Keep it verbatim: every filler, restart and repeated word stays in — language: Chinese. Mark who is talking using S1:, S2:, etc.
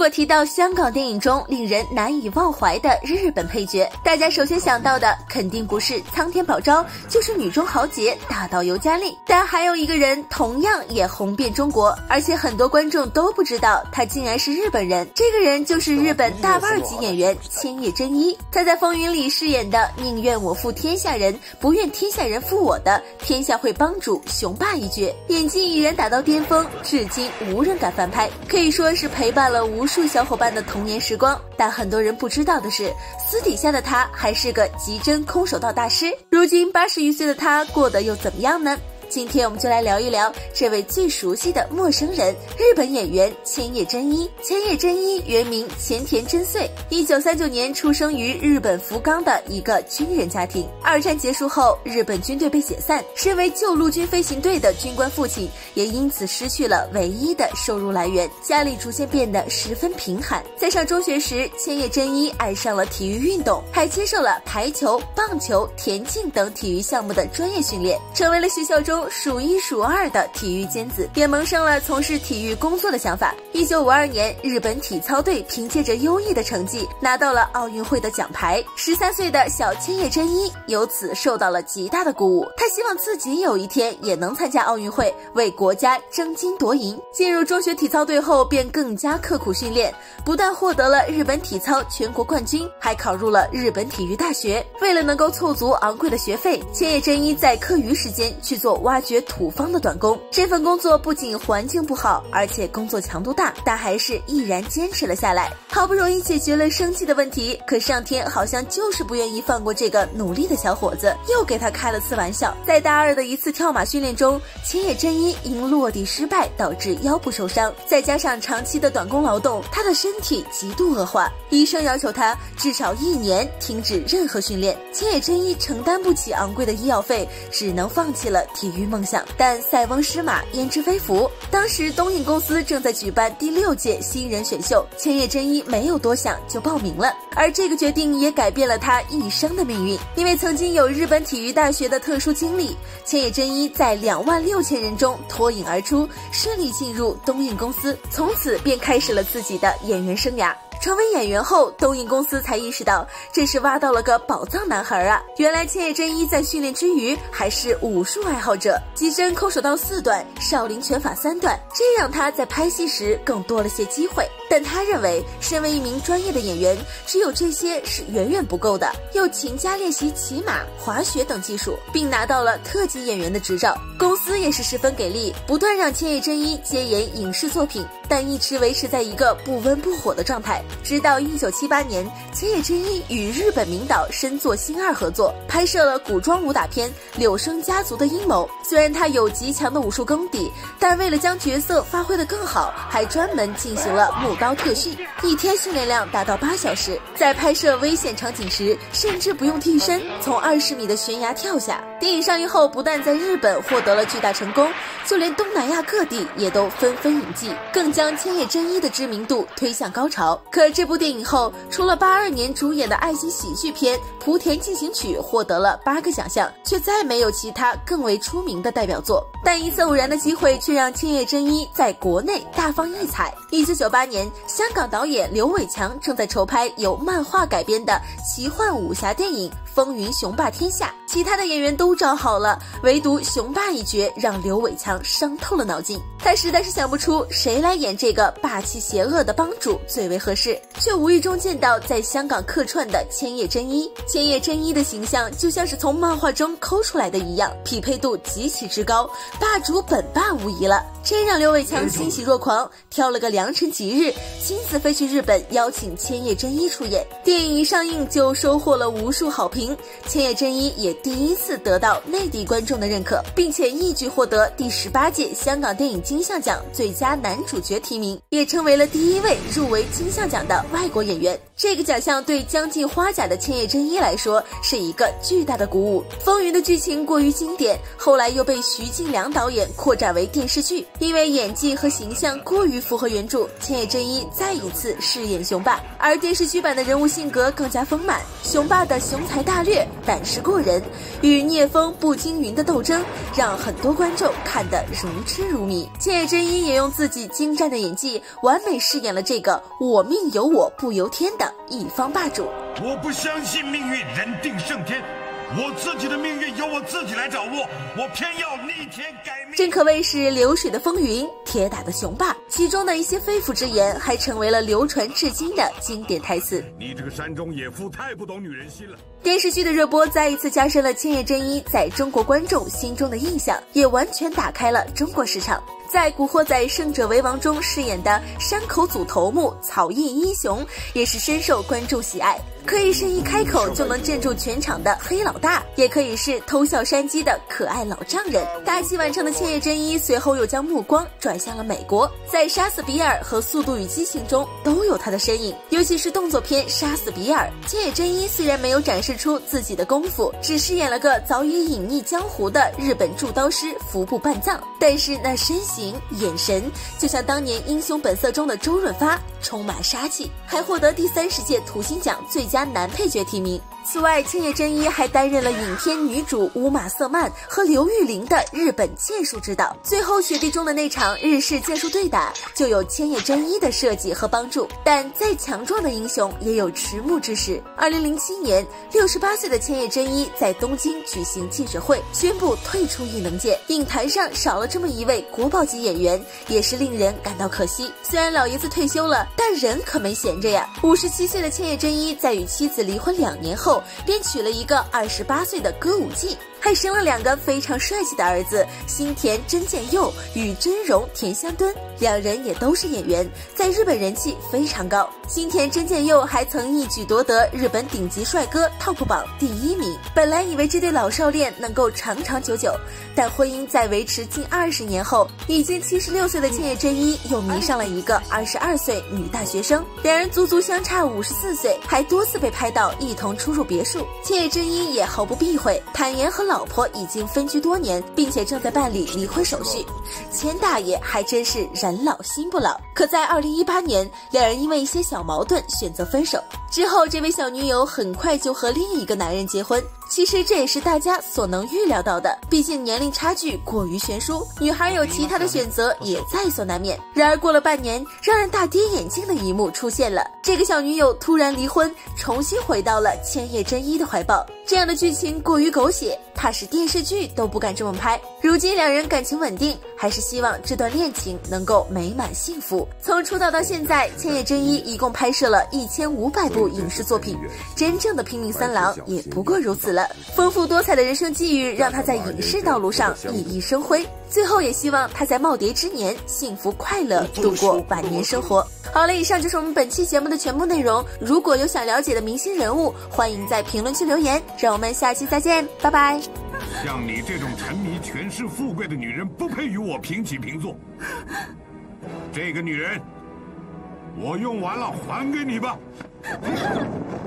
S1: 果提到香港电影中令人难以忘怀的日本配角，大家首先想到的肯定不是苍田保昭，就是女中豪杰大岛由佳丽。但还有一个人同样也红遍中国，而且很多观众都不知道他竟然是日本人。这个人就是日本大腕级演员千叶真一。他在《风云》里饰演的宁愿我负天下人，不愿天下人负我的天下会帮主雄霸一角，演技已然达到巅峰，至今无人敢翻拍，可以说是陪伴了无数小伙伴的童年时光。但很多人不知道的是，私底下的他还是个极真空手道大师。如今八十余岁的他过得又怎么样呢？今天我们就来聊一聊这位最熟悉的陌生人——日本演员千叶真一。千叶真一原名前田真穗，一九三九年出生于日本福冈的一个军人家庭。二战结束后，日本军队被解散，身为旧陆军飞行队的军官父亲也因此失去了唯一的收入来源，家里逐渐变得十分贫寒。在上中学时，千叶真一爱上了体育运动，还接受了排球、棒球、田径等体育项目的专业训练，成为了学校中数一数二的体育尖子，也萌生了从事体育工作的想法。一九五二年，日本体操队凭借着优异的成绩拿到了奥运会的奖牌。十三岁的小千叶真一由此受到了极大的鼓舞，他希望自己有一天也能参加奥运会，为国家争金夺银。进入中学体操队后，便更加刻苦训练，不但获得了日本体操全国冠军，还考入了日本体育大学。为了能够凑足昂贵的学费，千叶真一在课余时间去做挖掘土方的短工。这份工作不仅环境不好，而且工作强度大，但还是毅然坚持了下来。好不容易解决了生计的问题，可上天好像就是不愿意放过这个努力的小伙子，又给他开了次玩笑。在大二的一次跳马训练中，千叶真一因落地失败导致腰部受伤，再加上长期的短工劳动，他的身体极度恶化，医生要求他至少一年停止任何训练。千叶真一承担不起昂贵的医药费，只能放弃了体育梦想。但塞翁失马焉知非福，当时东映公司正在举办第六届新人选秀，千叶真一没有多想就报名了。而这个决定也改变了他一生的命运，因为曾经有日本体育大学的特殊经历，千叶真一在两万六千人中脱颖而出，顺利进入东映公司，从此便开始了自己的演员生涯。成为演员后，东映公司才意识到这是挖到了个宝藏男孩啊！原来千叶真一在训练之余还是武术爱好者，极真空手道四段，少林拳法三段，这让他在拍戏时更多了些机会。但他认为，身为一名专业的演员，只有这些是远远不够的，又勤加练习骑马、滑雪等技术，并拿到了特级演员的执照。公司也是十分给力，不断让千叶真一接演影视作品，但一直维持在一个不温不火的状态。直到一九七八年，千叶真一与日本名导深作欣二合作，拍摄了古装武打片《柳生家族的阴谋》。虽然他有极强的武术功底，但为了将角色发挥得更好，还专门进行了木刀特训，一天训练量达到八小时。在拍摄危险场景时，甚至不用替身，从二十米的悬崖跳下。电影上映后，不但在日本获得了巨大成功，就连东南亚各地也都纷纷引进，更将千叶真一的知名度推向高潮。可这部电影后，除了八二年主演的爱情喜剧片《莆田进行曲》获得了八个奖项，却再没有其他更为出名的代表作。但一次偶然的机会，却让千叶真一在国内大放异彩。一九九八年，香港导演刘伟强正在筹拍由漫画改编的奇幻武侠电影《风云雄霸天下》，其他的演员都找好了，唯独雄霸一角让刘伟强伤透了脑筋。他实在是想不出谁来演这个霸气邪恶的帮主最为合适，却无意中见到在香港客串的千叶真一。千叶真一的形象就像是从漫画中抠出来的一样，匹配度极其之高，霸主本霸无疑了。这让刘伟强欣喜若狂，挑了个良辰吉日，亲自飞去日本邀请千叶真一出演。电影一上映就收获了无数好评，千叶真一也第一次得到内地观众的认可，并且一举获得第十八届香港电影金像奖最佳男主角提名，也成为了第一位入围金像奖的外国演员。这个奖项对将近花甲的千叶真一来说是一个巨大的鼓舞。风云的剧情过于经典，后来又被徐静良导演扩展为电视剧，因为演技和形象过于符合原著，千叶真一再一次饰演雄霸。而电视剧版的人物性格更加丰满，雄霸的雄才大大略，胆识过人，与聂风、步惊云的斗争，让很多观众看得如痴如迷。千叶真一也用自己精湛的演技，完美饰演了这个我命由我不由天的一方霸主。
S2: 我不相信命运人定胜天，我自己的命运由我自己来掌握，我偏要逆天改命。
S1: 真可谓是流水的风云，铁打的雄霸。其中的一些肺腑之言，还成为了流传至今的经典台词。
S2: 你这个山中野妇太不懂女人心了。
S1: 电视剧的热播再一次加深了千叶真一在中国观众心中的印象，也完全打开了中国市场。在《古惑仔胜者为王》中饰演的山口组头目草叶英雄，也是深受观众喜爱。可以是一开口就能镇住全场的黑老大，也可以是偷笑山鸡的可爱老丈人。大器晚成的千叶真一随后又将目光转向了美国，在《杀死比尔》和《速度与激情》中都有他的身影，尤其是动作片《杀死比尔》，千叶真一虽然没有展示出自己的功夫，只饰演了个早已隐匿江湖的日本铸刀师服部半藏，但是那身形、眼神就像当年《英雄本色》中的周润发，充满杀气，还获得第三十届土星奖最佳男配角提名。此外，千叶真一还担任了影片女主乌玛瑟曼和刘玉玲的日本剑术指导。最后雪地中的那场日式剑术对打，就有千叶真一的设计和帮助。但再强壮的英雄也有迟暮之时。二零零七年，六十八岁的千叶真一在东京举行记者会，宣布退出艺能界。影坛上少了这么一位国宝级演员，也是令人感到可惜。虽然老爷子退休了，但人可没闲着呀。五十七岁的千叶真一在与妻子离婚两年后，便娶了一个二十八岁的歌舞伎，还生了两个非常帅气的儿子新田真剑佑与真荣田香敦，两人也都是演员，在日本人气非常高。新田真剑佑还曾一举夺得日本顶级帅哥 Top 榜第一名。本来以为这对老少恋能够长长久久，但婚姻在维持近二十年后，已经七十六岁的千叶真一又迷上了一个二十二岁女大学生，两人足足相差五十四岁，还多次被拍到一同出入别墅。千叶真一也毫不避讳，坦言和老婆已经分居多年，并且正在办理离婚手续。千大爷还真是人老心不老。可在二零一八年，两人因为一些小矛盾选择分手。之后，这位小女友很快就和另一个男人结婚。其实这也是大家所能预料到的，毕竟年龄差距过于悬殊，女孩有其他的选择也在所难免。然而过了半年，让人大跌眼镜的一幕出现了，这个小女友突然离婚，重新回到了千叶真一的怀抱。这样的剧情过于狗血，怕是电视剧都不敢这么拍。如今两人感情稳定，还是希望这段恋情能够美满幸福。从出道到现在，千叶真一一共拍摄了一千五百部影视作品，真正的拼命三郎也不过如此了。丰富多彩的人生际遇让他在影视道路上熠熠生辉，最后也希望他在耄耋之年幸福快乐度过晚年生活。好了，以上就是我们本期节目的全部内容。如果有想了解的明星人物，欢迎在评论区留言，让我们下期再见，拜拜。
S2: 像你这种沉迷权势富贵的女人，不配与我平起平坐。这个女人，我用完了还给你吧。